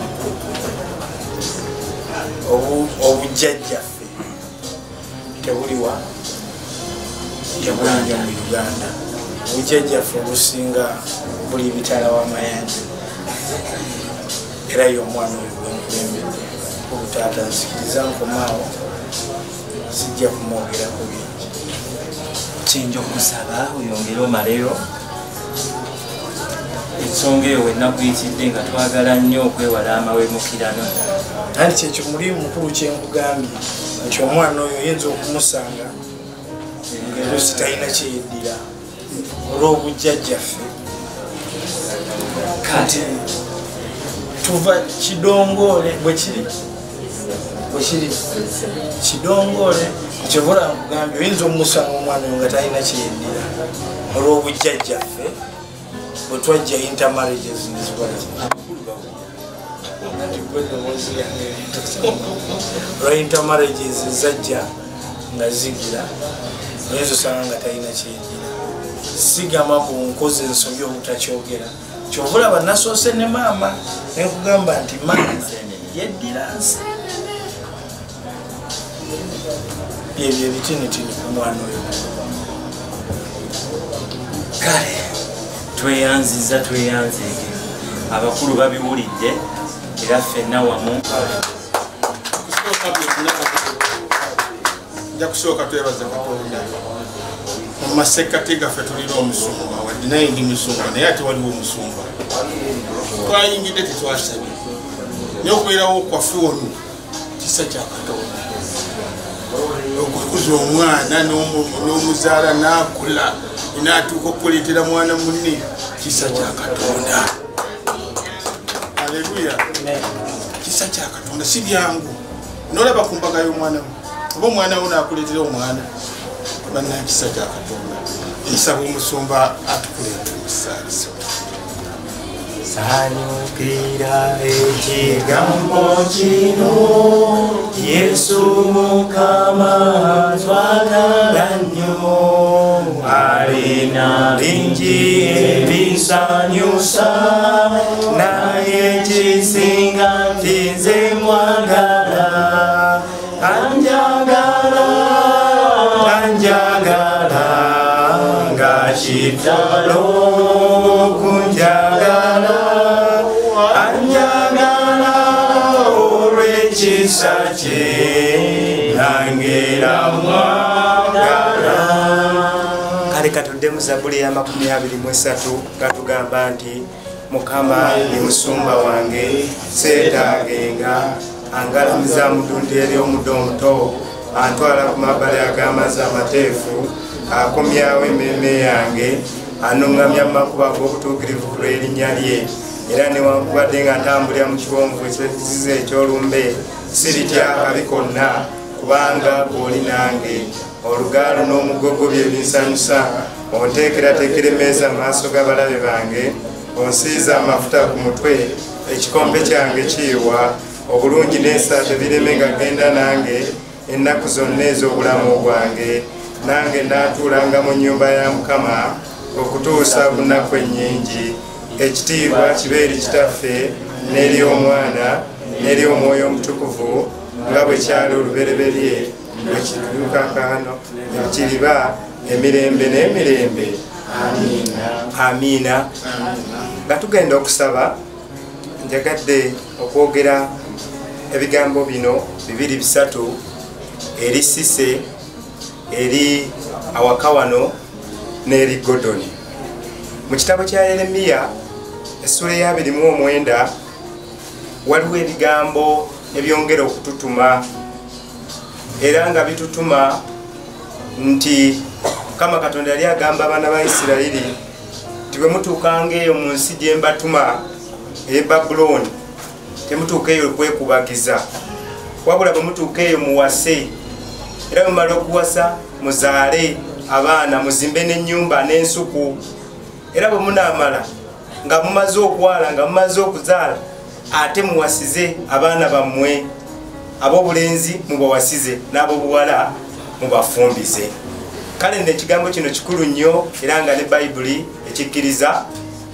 obujjajjaffe tebuliwa tebulinyo mu Uganda obujjajjaffe obusinga buli bitala w'amayanja era y'omwana oyo gwenkulembedde obutaata nsikiriza nkomaawo sijja kumwogerako bingi kyenja okusaba oyongere omaleyo ensonga eyo wenakuyitidde nga twagala nnyo okwewala amawemukirano anti kyekyo mulimu mukulu kyenkugambye nti omwana oyo yinza okumusanga ngaerosi talina kyeyeddira olw'obujjajjaffe kati tuva kidongoole bwekiri bwekiri kidongoole kyobola nkugambye oyinza omusanga omwana oyo nga talina kyeyeddira olw'obujjajjaffe bwe twajja intermarriages nezikola olwa intermarriages zajja nga zigira oyinza osanga nga talina kyeyeddira sigamba bunkoze ensobi obutakyogera kyovulaba nasoose ne maama nekugamba nti maama yeddira Nsene byebyo ebitinitini ku mwana oyo kale tweyanziza tweyanzike abakulu babiwulidde era ffenna wamu nja kusooka twebaza Katonda mu masekkati gaffe tulina omusumba wadde naye ndi musumba naye ate waliwo omusumba twayingidde tetwasabye naye okubeerawo kwaffe wano kisa kya Katonda okukuza omwana n'omuzaala n'akula inaatuuka okukuleetera mwana munne kisa kya Katonda aleluya kisa kya Katonda si byangu nolaba ku mbaga y'omwana we oba omwana wo naakuleetera omwana bannakisa kya Katonda nsaba omusumba atukuleeta omusaalisa Sanyukira ekigambo kino Yesu Mukama twagala nnyo alina bingi ebisanyusa naye kisinga nti nze mwagala ekitalo kunjagala anjagala olw'ekisa kye nangera mwagala. Kale katudde mu Zabbuli ya makumi abiri mu esatu gatugamba nti Mukama ye musumba wange seetaagenga angalamuza mudundi eri omuddo omuto antwala ku mabbali ag'amazzi amateefu akomyawo emmeeme yange annuŋŋamya mu makubo ag'obutuukirivu ku lw'erinnya lye era newankubadde nga ntambulira mu kiwonvu ekizizo eky'olumbe siritya akabi konna kubanga gw'oli nange olugaalo n'omugogo bye binsanyusa onteekerateekera emmeeza mu maaso g'abalabe bange onsiiza amafuta ku mutwe ekikompe kyange kiyiwa obulungi n'ensa tebireme nga genda nange ennaku zonna ez'obulamu bwange nange naatuulanga mu nnyumba ya Mukama okutuusa bunaku ennyingi. Ekitiibwa kibeeri kitaffe n'eri omwana n'eri omwoyo omutukuvu nga bwe kyali olubereberye bwe kituuka kaano kiriba emirembe n'emirembe. Amiina. Nga tugenda okusaba njagadde okwogera ebigambo bino bibiri bisatu eri Cissy, eri awaka wano n'eri Godoni. Mu kitabo kya Yeremiya essula ya abiri mu omwenda waliwo ebigambo ebyongera okututuma era nga bitutuma nti Mukama Katonda yali agamba abaana ba Isirayiri nti bwe mutuukanga eyo mu nsi gye mbatuma ey'e Babuloni temutuuka eyo okwekubagiza wabula bwe mutuuka eyo muwase era mumala okuwasa muzaale abaana muzimbe n'ennyumba n'ensuku era bwe munaamala nga mumaze okwala nga mumaze okuzaala ate muwasize abaana bammwe ab'obulenzi mubawasize n'ab'obuwala mubafumbize. Kale nno ekigambo kino kikulu nnyo era nga ne Bayibuli ekikkiriza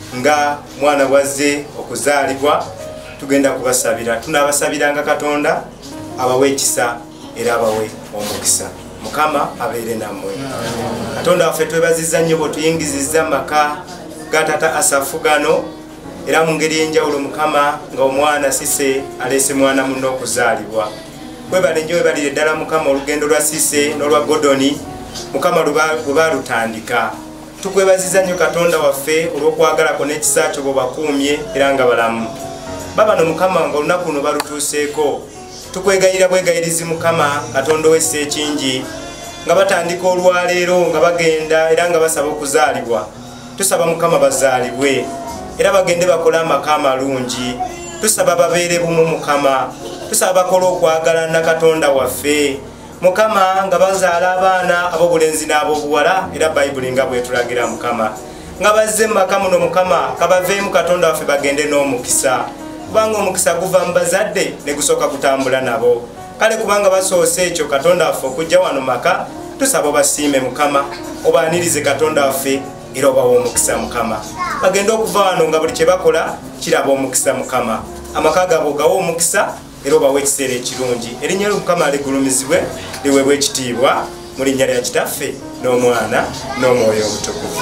nga mwana wazze okuzaalibwa tugenda kubasabira. Tunaabasabiranga Katonda abawe ekisa era abawe omukisa. Mukama abeere nammwe. Katonda waffe twebazizza nnyo bw'otuyingizizza maka ga Taata Asafu gano era mu ngeri enjawulo Mukama nga omwana Cissy aleese mwana munno okuzaalibwa. Webale nnyo webalire ddala Mukama olugendo lwa Cissy n'olwa Godoni Mukama lwe balutandika. Tukwebaziza nnyo Katonda waffe olw'okwagalako n'ekisa kyo bwe bakuumye era nga balamu. Babano Mukama nga olunaku luno balutuuseeko tukwegayira bwegayirizi Mukama Katonda ow'essa ekingi nga batandika olwaleero nga bagenda era nga basaba okuzaalibwa. Tusaba Mukama bazaalibwe era bagende bakole amaka amalungi. Tusaba babeere bumu Mukama. Tusaba bakole okwagalana Katonda waffe Mukama nga bazaala abaana ab'obulenzi n'ab'obuwala era Bayibuli nga bwetulagira Mukama nga bazze mu maka muno Mukama kabaveemu Katonda waffe bagende n'omukisa kubanga omukisa guva mu bazadde ne gusooka kutambula nabo. Kale kubanga basoose ekyo Katonda waffe okujja wano maka tusaba obasiime Mukama obaanirize Katonda waffe era obawa omukisa Mukama bagende okuva wano nga buli kye bakola kiraba omukisa Mukama amaka gabo gawa omukisa era obawa ekiseera ekirungi. Erinnya Mukama ligulumizibwe liweebwa ekitiibwa mu linnya lya Kitaffe n'Omwana n'Omwoyo Omutukuvu.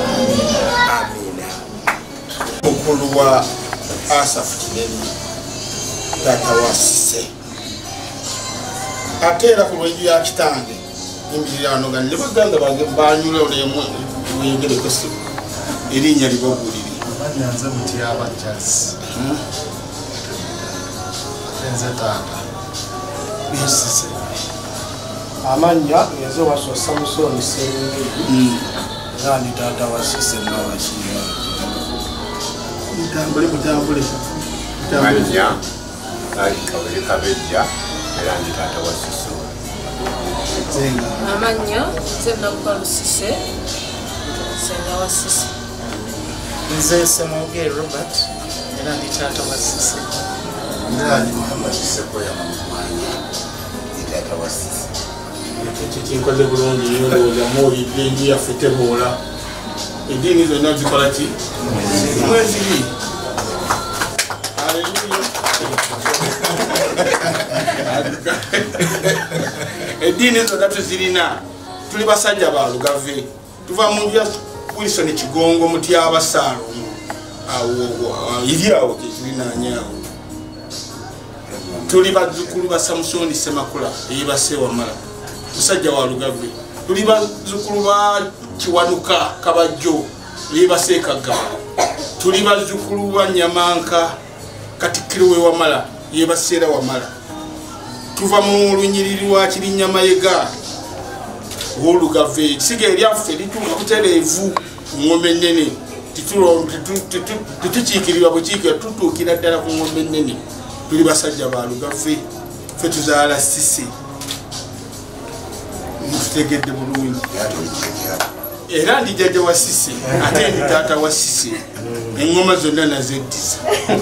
Amiina. Mukulu wa Asafu Kinene taata wa Cissy ate era ku lw'enju ya kitange yimbirira wano nga ne baganda bange banyula olemu weyogereko erinnya libabulire amanya nze Mutyaba Charles nze taata Cissy amanya nze Waswa Samusoni Sserungi era ndi taata wa Cissy n'abakiira mutambule mutambule amanya ali Kabere Kabejja era ndi taata wa Cissy amanya nze Namukalu Cissy senga wa Cissy nze Semwogere Robert era ndi taata wa Cissy Ndani Muhammad Sekoya Mamanya ndi taata wa Cissy kinkoze bulungi nnyo ndowooza muwulidde enju yaffe teboola eddiini zonna zikola ki mweziri. eddiini zonna tuzirina tuli basajja balugave tuva mu nju Wilson Kigongo muti abasalo awo iri awo kirinanyawo tuli bazukulu ba Samsoni Semakula eyibase wamala musajja wa Lugave tuli bazukulu ba Kiwanuka Kabajjo eyibase Kaga tuli bazukulu ba Nyamanka Katikiro we wamala yebasera wamala tuva mu lunyiriri wa Kirinyama yega Lugave sigeri affe lituka kutelevu ngombe nene titulo tutukikirira bukika tutukira ddala ku ngombe nene tuli basajja ba Lugave fe tuzaala sisi mutegedde bulungi era ndi jjajja wa sisi ate ndi taata wa sisi engoma zonna nazeddiza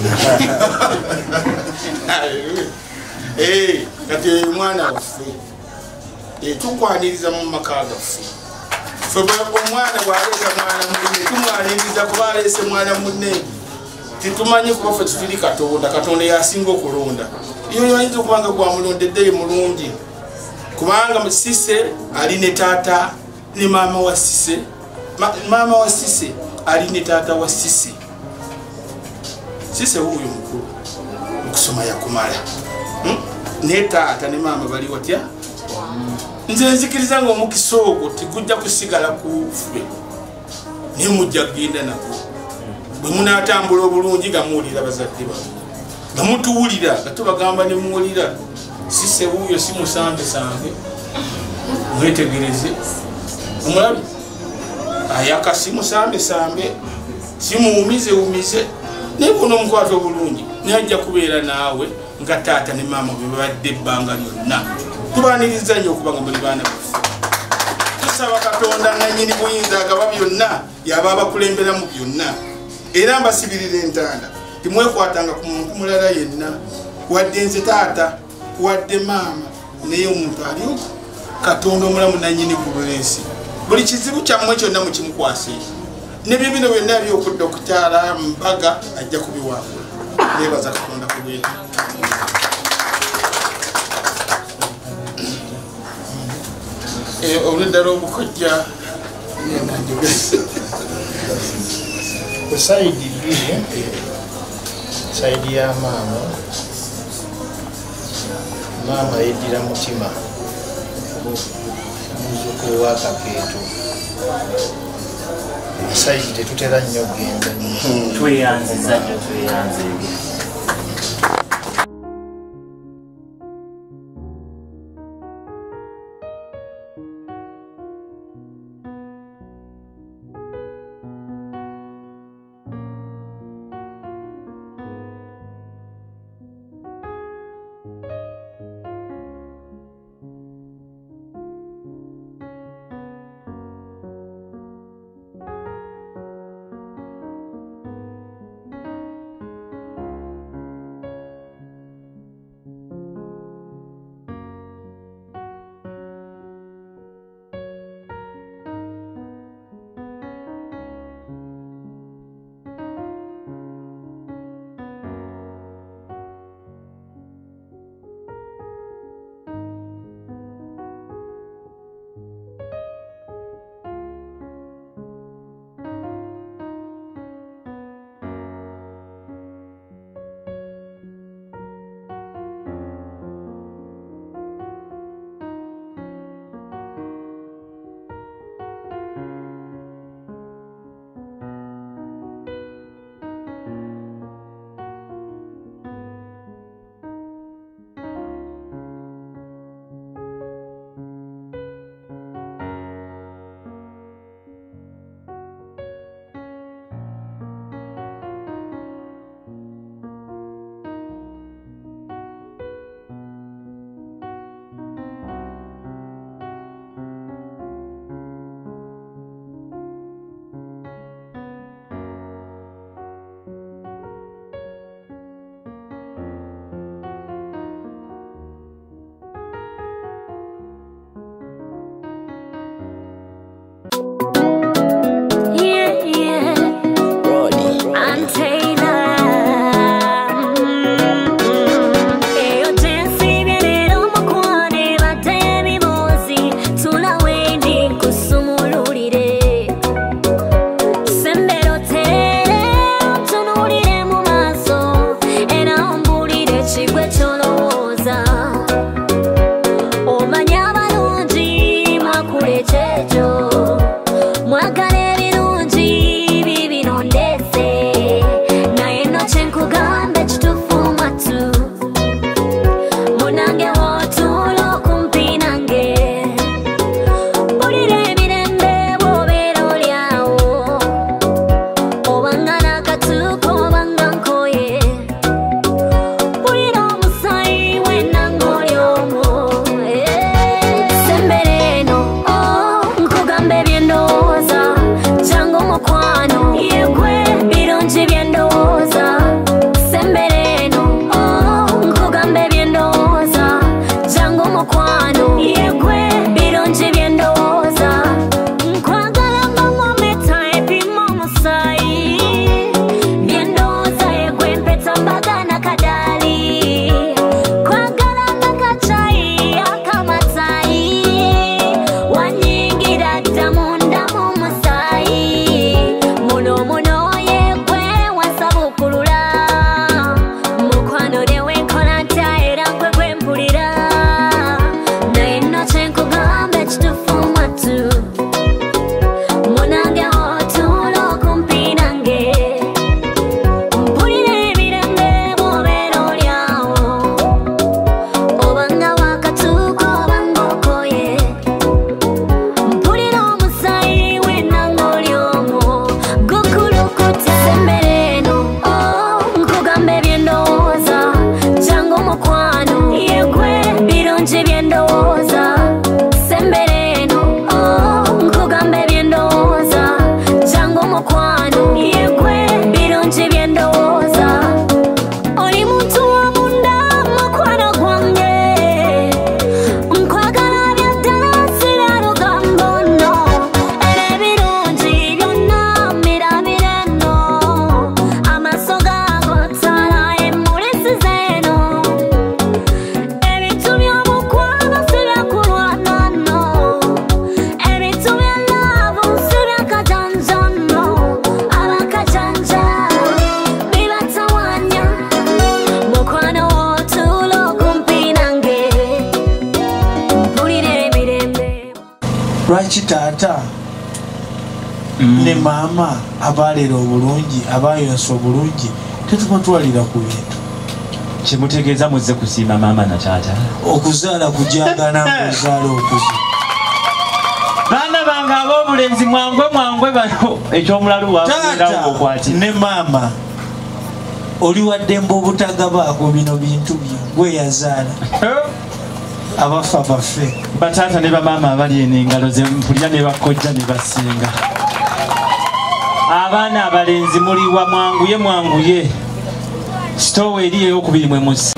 eh kati mwana waffe tukwaniriza mu maka gaffe fe omwana bwaleeta mwana munne tumwaniriza kuba aleese mwana munne titumanyi kuba ffe tutuli Katonda Katonda yasinga okulonda iyo yayinza okubanga gwamulondeddeyo mulungi kubanga Sise ali ne taata ne maama wa Sise maama wa Sise ali ne taata wa Sise Sise huyo mukulu okusoma yakumala ne taata ne maama bali watya nze nzikiriza nga omukisa ogwo tegujja kusigala ku ffe naye mujja kugenda nako bwe munaatambula obulungi nga muwulira bazadde bammwe nga mutuwulira nga tubagamba ne muwulira Sise wuuyo si musambe sambe mwetegereze omulabi ayaka si musambe sambe si muumize umize naye bona omukwata obulungi naye ajja kubeera naawe nga taata ne maama bwe babadde ebbanga lyonna tubaniriza nnyo okubanga muli baana baffe tusaba Katonda nannyini buyinza agaba byonna yaba abakulembera mu byonna era mbasibirira entanda timwekwatanga ku muntu mulala yenna wadde nze taata wadde maama naye omuntu aliyo Katonda omulamu nannyini gululensi buli kizibu kyammwe kyonna mukimukwase ne bibino byonna byokudda okukyala mbaga ajja kubiwangula nebaza Katonda kubera oludala obukojja kusaidi bbiri saidi ya maama maama yeddira mutima muzukulu wa Kakeeto saidi tetutera nnyo genda tweyanziza nnyo tweyanze lwaki taata ne maama abalera obulungi abayonsa obulungi tetubatwalira ku bintu kyemutegeeza muzze kusiima maama na taata okuzaala kujagana kuzaala okuza baana bange ab'obulenzi mwangwe mwangwe bano ekyomulalu wakwati ne maama oli waddembe obutagabaako bino bintu byo gwe yazaala abafa baffe bataata ne bamaama abali eno engalo ze mpulira ne bakojja ne basinga abaana abalenzi muliwa mwanguye mwanguye sitowa eri eyokubiri mwe musi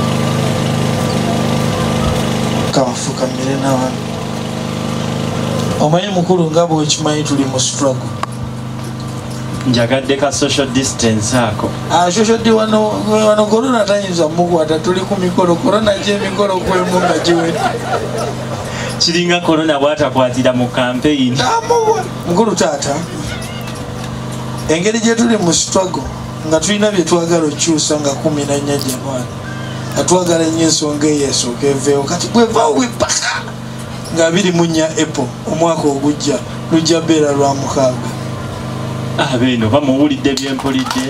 kanfukamire nawa omanyi mukulu nga bwekimanyi tuli mu struggle njagadde ka social distance ako social wano wano korona tayinza mukwata tuli ku mikolo korona gy'emikolo kwemu nga giwedde kiringa korona bwatakwatira mu campaign mukulu taata engeri gye tuli mu struggle nga tulina bye twagala okyusa nga kumi na nnya Januari nga twagala nnyo ensonga eyo esooka eveewo kati bwevaawo bwepaka nga abiri mu nnya April omwaka ogujja lujja beera lwa mukaaga abeeno bamuwulidde byempulidde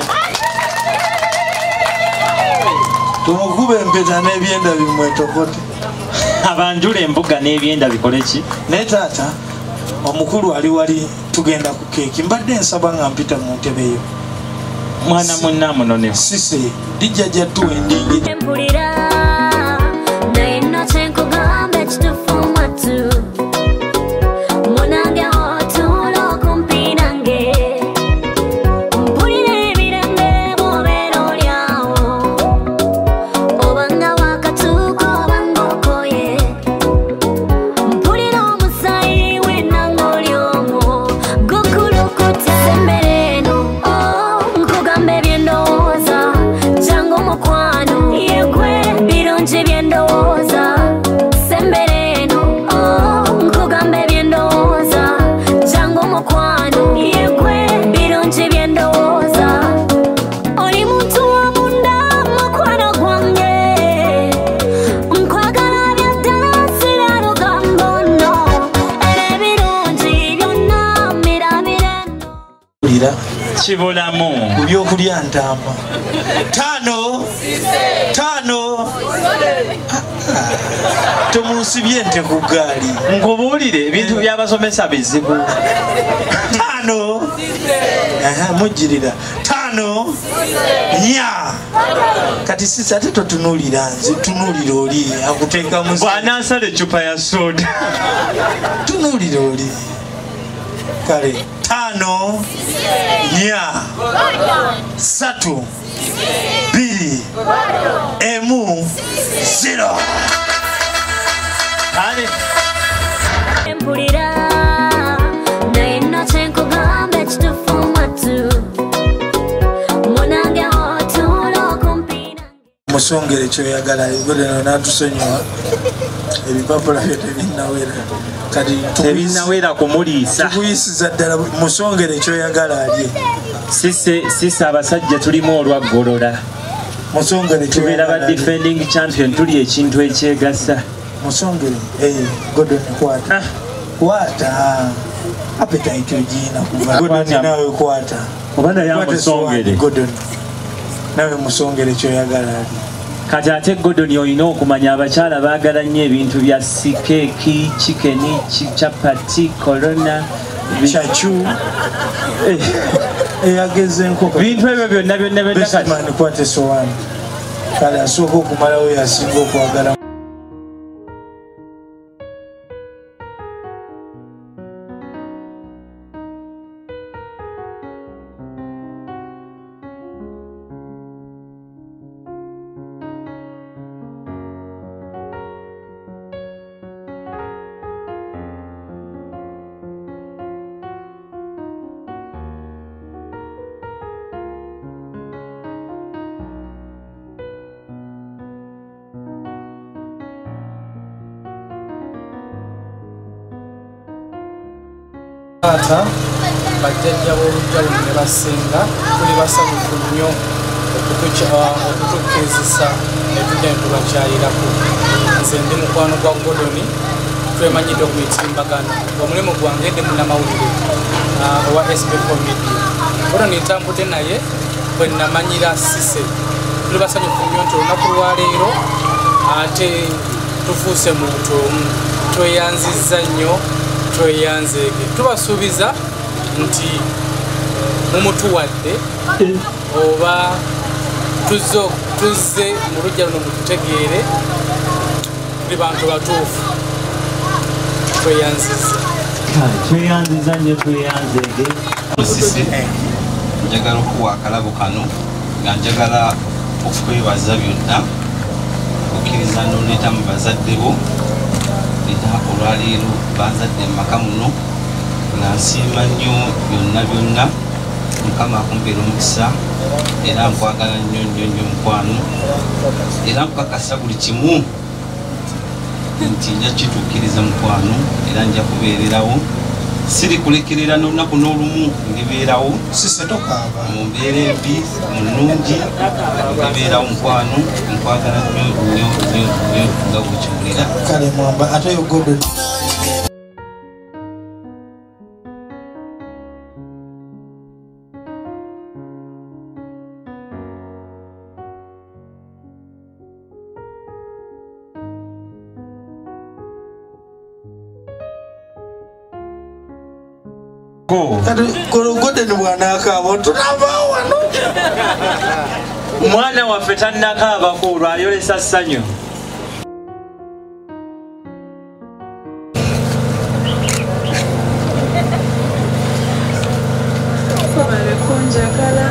tumukuba empeta n'ebyenda bimwetokote abanjula embuga n'ebyenda bikole ki naye taata omukulu ali wali tugenda ku keeki mbadde nsaba nga mpita mu ntebe yo mwana munna munone sise dijja jattuwa endingiri mpulira naye nakyenkugambe kitufumatu munange otuula okumpi nange mpulira ebirembe bwobeera olyawo obanga wakatuuka obanga okoye mpulira omusayi wennanga oli omwo gukulukuta sembere eno nkugamba ebyendowooza jangu mukwano yegwe birungi byendowooza sembere eno nkugamba ebyendowooza jangu mukwano yegwe birungi byendowooza oli muntu wamunda mukwano gwange nkwagala byaddala sira lugambo nno era ebirungi byonna mirabire ulira kibulamu ku byokulya ntamba tano tano tomunsibye nte ku gaali nkubuulire ebintu byabasomesa bizibu tano mujjirira tano nya kati sisi ate totunuulira nze tunuulira oli akuteeka mu bw'anansala eccupa ya soda tunuulira oli kale tano nya satu biri emu zero mpulira naye nakyenkugambe kitufumatu munange otuula okumpi musongere kyoyagala godeno natusonyiwa ebipapula byo tebinnawera kati tebinnawera kumuliisa tukuyisiza ddala musongere ekyoyagala alye sise abasajja tulimu olwaggolola musongere tubeera ba defending champion tuli ekintu ekyegasa musongere godon kwata kwata appetite ogiina kuva nawe kwata oba naye amusongere godon nawe musongere ekyoyagala alye kati ate godoni olina okumanya abakyala baagala nnyo ebintu bya sikeeki chikeni chapati korona chachu eyageze enkoko bintu ebyo byonna byonna byonnakati kwata esowaani kale asooka okumalawo yasinga okwagala taata bajjajja b'olujja luno ne basinga tuli basanyufu nnyo okutukkirizisa ne tudda ne tubakyalirako nze ndi mukwano gwa godoni twemanyidde okumitimbagano omulimu gwange ndi munnamawulire owa S B four Media olwo nintambudde naye bwe namanyira Cissy tuli basanyufu nnyo nti olunaku lwaleero ate tufuuse muntu omu tweyanzizza nnyo tweyanzeege tubasuubiza nti mumutuwadde oba tuzze mu lujja luno mututegeere tuli bantu batuufu tweyanzizza tweyanziza nnyo tweyanzeege Cissy njagala okuwa akalabo kano nga njagala okwebaza byonna okkiriza n'oleeta mu bazadde bo era olwaleero bazadde mu maka muno nga nsiima nnyo byonna byonna mukama akumpeera omukisa era nkwagala nnyo nnyo nnyo mukwano era nkukakasa buli kimu nti nja kituukiriza mukwano era nja kubeererawo siri kulekerera n'olunaku n'olumu ndibeerawo mu mbeera embi mu nnungi ndibeerawo mukwano nkwagala nnyo nnyo nnyo nnyo nga bwekiwulira kale mwamba ate yogobe Gologode ni bwanakaaba tunavaawo wano mwana waffe tannakaabako olwo ayolesa ssanyu Fubale kunjagala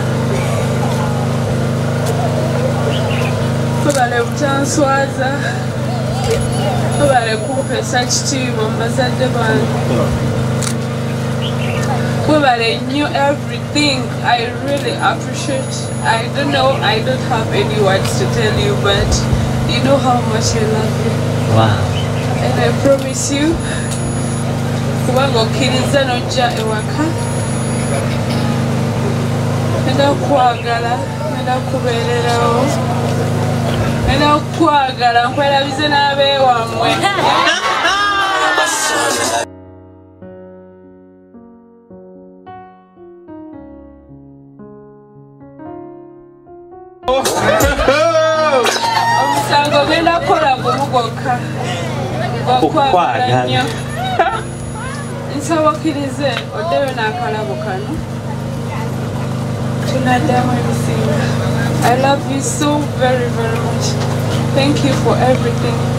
fubale butanswaza fubale kumpesa kitiibwa mu bazadde bange Well, I knew everything. I really appreciate. I don't know. I don't have any words to tell you, but you know how much I love you. Wow. And I promise you, kubango kiriza noja ewaka. Nenda kwagala, nenda kubererawo. Nenda kwagala nkwerabize n'abe wamwe. Omusango genda kukola gumugoka okwagala nnyo nsaba okkirize oddeyo n'akalabo kano tunaddamu ebisinga I love you so very very much thank you for everything